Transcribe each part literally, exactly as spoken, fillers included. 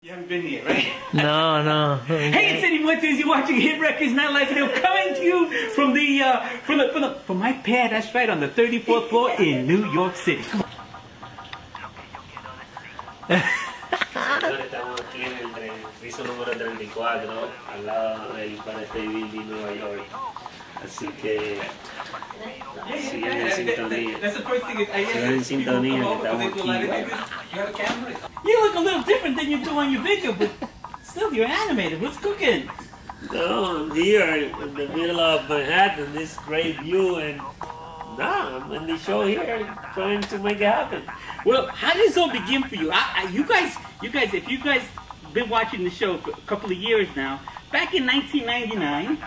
You haven't been here, right? No, no. Hey, it's Eddie Muertes. You're watching Hit Records Nightlife Video, coming to you from the uh, from the from the from my pad. That's right, on the thirty-fourth floor in New York City. Come on. Estamos aquí en el piso número treinta y cuatro, al lado del Empire State Building, Nueva York. Así que sigan en sintonía. Sigan en sintonía, que estamos aquí. You look a little different than you do on your video, but still, you're animated. What's cooking? No, I'm here in the middle of Manhattan, this great view, and nah, I'm in the show here trying to make it happen. Well, how did this all begin for you? I, I, you guys, you guys, if you guys been watching the show for a couple of years now, back in nineteen ninety-nine,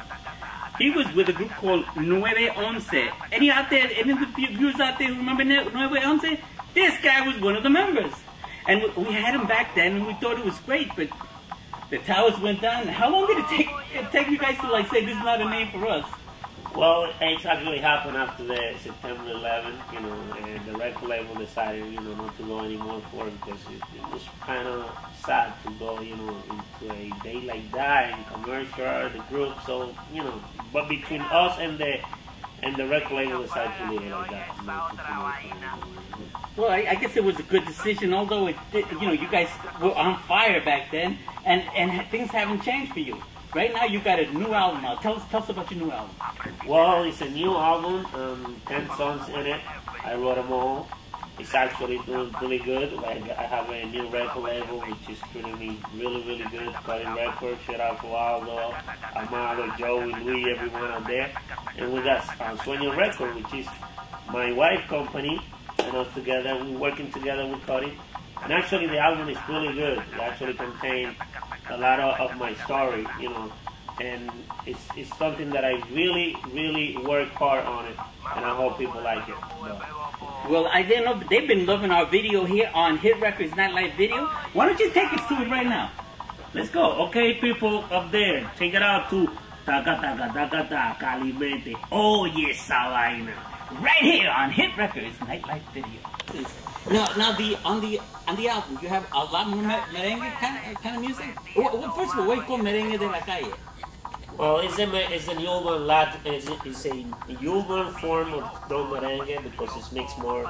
he was with a group called Nueve Once. Any out there, any of the viewers out there who remember Nueve Once? This guy was one of the members. And we, we had him back then, and we thought it was great, but the towers went down. How long did it take, it take you guys to like say this is not a name for us? Well, it actually happened after the September eleventh, you know, and the record label decided, you know, not to go anymore for it because it, it was kind of sad to go, you know, into a day like that and commercial, the group, so, you know, but between us and the and the record label decided to leave it like that. You know, well, I, I guess it was a good decision, although it did, you know, you guys were on fire back then, and, and things haven't changed for you. Right now, you got a new album out. Tell us, tell us about your new album. Well, it's a new album, um, ten songs in it. I wrote them all. It's actually doing really good. Like, I have a new record label, which is treating me really, really good. Cutting Records, shout out to Aldo, Amado, Joey, Louis, everyone out there. And we got uh, Sueño Record, which is my wife company, and us together. We're working together with Cutting. And actually, the album is really good. It actually contains a lot of, of my story, you know, and it's it's something that I really, really work hard on it, and I hope people like it. So. Well, I didn't know, but they've been loving our video here on Hit Records Nightlife Video. Why don't you take us to it right now? Let's go. Okay, people up there, take it out to Taka Taka Taka Taka Calimete. Oh, yes, esa vaina. Right here on Hit Records Nightlife Video. Now, now the on the on the album, you have a lot more merengue kind of, kind of music. Well, well, first of all, what do you call merengue de la calle? Well, it's a it's an urban Latin, it's a, it's a urban form of don merengue because it's mixed more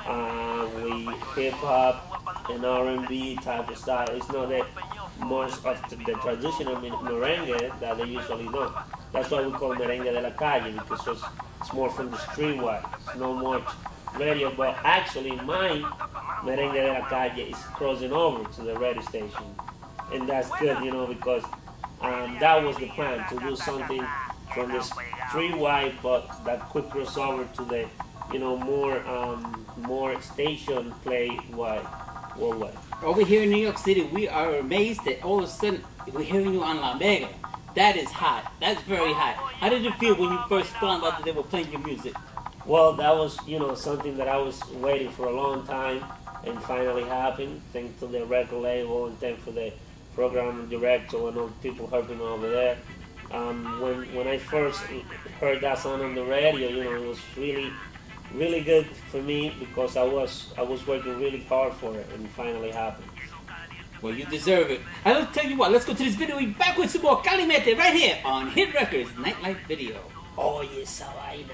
uh, with hip hop and R and B type of style. It's not that much of the, the traditional merengue that they usually know. That's why we call merengue de la calle, because it's, it's more from the streetwise. It's not much radio, but actually my merengue de la calle is crossing over to the radio station, and that's good, you know, because um, that was the plan, to do something from the streetwise, but that could cross over to the, you know, more um, more station play wide worldwide. Over here in New York City, we are amazed that all of a sudden we're hearing you on La Mega. That is hot. That's very hot. How did it feel when you first found out that they were playing your music? Well, that was, you know, something that I was waiting for a long time, and finally happened, thanks to the record label and thanks for the program director and all the people helping over there. Um, when when I first heard that song on the radio, you know, it was really, really good for me because I was I was working really hard for it, and it finally happened. Well, you deserve it. I'll tell you what, let's go to this video. We're back with some more Calimete right here on Hit Records Nightlife Video. Oh, yes, esa vaina.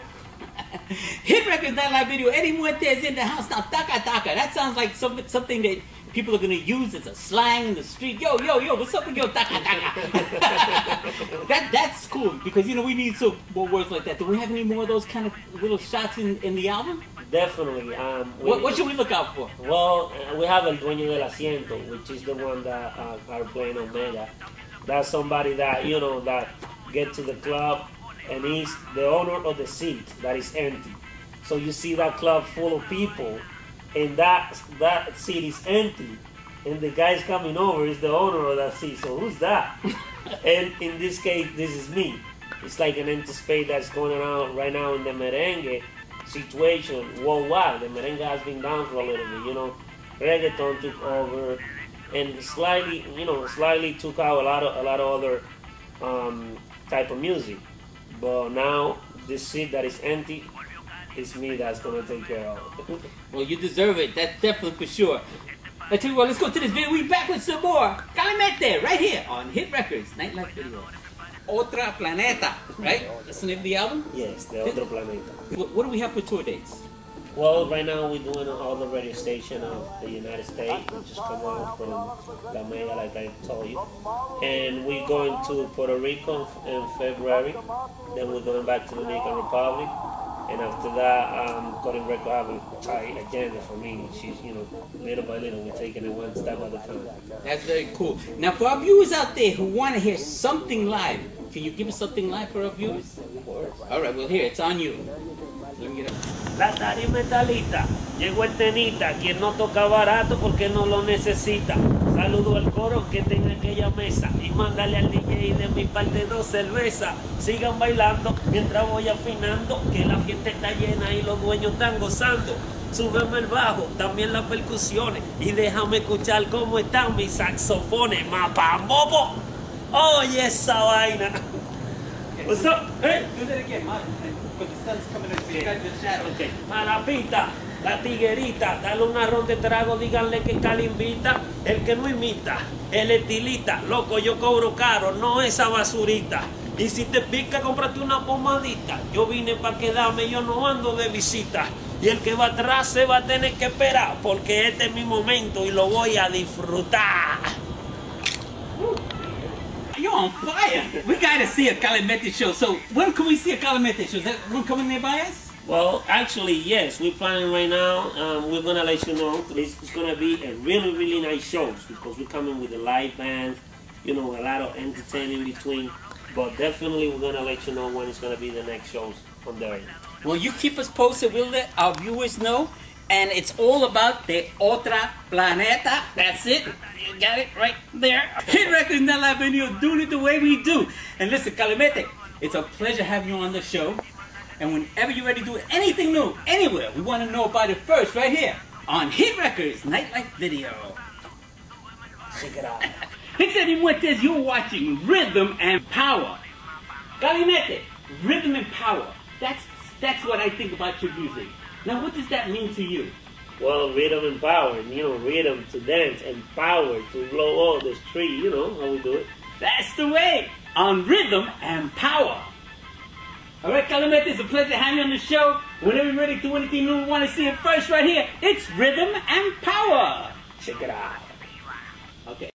Hit Records Nightlife Video. Eddie Muertes in the house now. Taka taka. That sounds like something something that people are gonna use as a slang in the street. Yo, yo, yo, what's up with yo taka taka? that that's cool because you know we need some more words like that. Do we have any more of those kind of little shots in, in the album? Definitely. Um, what, what should we look out for? Well, uh, we have El Dueño del Asiento, which is the one that uh, are playing Omega. That's somebody that, you know, that get to the club and he's the owner of the seat that is empty. So you see that club full of people and that that seat is empty and the guy's coming over is the owner of that seat. So who's that? And in this case, this is me. It's like an empty space that's going around right now in the merengue situation worldwide. The merengue has been down for a little bit, you know. Reggaeton took over and slightly, you know, slightly took out a lot of a lot of other um, type of music. But now this seat that is empty, it's me that's gonna take care of it. Well, you deserve it. That's definitely for sure. I tell you what, let's go to this video. We back with some more Calimete right here on Hit Records Nightlife Video. Otra Planeta, right? That's the name of the album? Yes, the Otro Planeta. What, what do we have for tour dates? Well, right now we're doing all the radio station of the United States. We just come out from La Mega, like I told you. And we're going to Puerto Rico in February. Then we're going back to the Dominican Republic. And after that, um, Cutting Record have a tight agenda for me. She's, you know, little by little, we're taking it one step at a time. That's very cool. Now, for our viewers out there who want to hear something live, can you give us something live for our viewers? Of course. All right, well, here, it's on you. Let me get up. La tarima está lista, llegó el tenita, quien no toca barato porque no lo necesita. Saludo al coro que tenga aquella mesa y mándale al D J de mi parte dos cervezas. Sigan bailando mientras voy afinando, que la fiesta está llena y los dueños están gozando. Súbeme el bajo, también las percusiones y déjame escuchar cómo están mis saxofones. Mapambobo, oye esa vaina. What's up? Hey. Do that again, man. But the sun's coming in, so you got the shadow. Okay. Marapita, la tiguerita, dale una ronda de trago, díganle que Cali invita. El que no imita, el estilita, loco, yo cobro caro, no esa basurita. Y si te pica, cómprate una pomadita. Yo vine para quedarme, yo no ando de visita. Y el que va atrás se va a tener que esperar, porque este es mi momento y lo voy a disfrutar. You're on fire. We got to see a Calimete show. So when can we see a Calimete show? Is that one coming nearby us? Well, actually, yes. We're planning right now. Um, we're going to let you know. It's, it's going to be a really, really nice show because we're coming with a live band, you know, a lot of entertaining in between. But definitely we're going to let you know when it's going to be the next shows on there. Well, you keep us posted. We'll let our viewers know. And it's all about the Otra Planeta. That's it. You got it right there. Hit Records Nightlife Video, doing it the way we do. And listen, Calimete, it's a pleasure having you on the show. And whenever you're ready to do anything new, anywhere, we want to know about it first, right here on Hit Records Nightlife Video. Check it out. Hits Eddie Muertes, you're watching Rhythm and Power. Calimete, Rhythm and Power. That's, that's what I think about your music. Now, what does that mean to you? Well, rhythm and power, you know, rhythm to dance and power to blow all the street, you know how we do it. That's the way, on Rhythm and Power. All right, Calimete, it's a pleasure having you on the show. Whenever you're ready to do anything new, we want to see it first right here. It's Rhythm and Power. Check it out. Okay.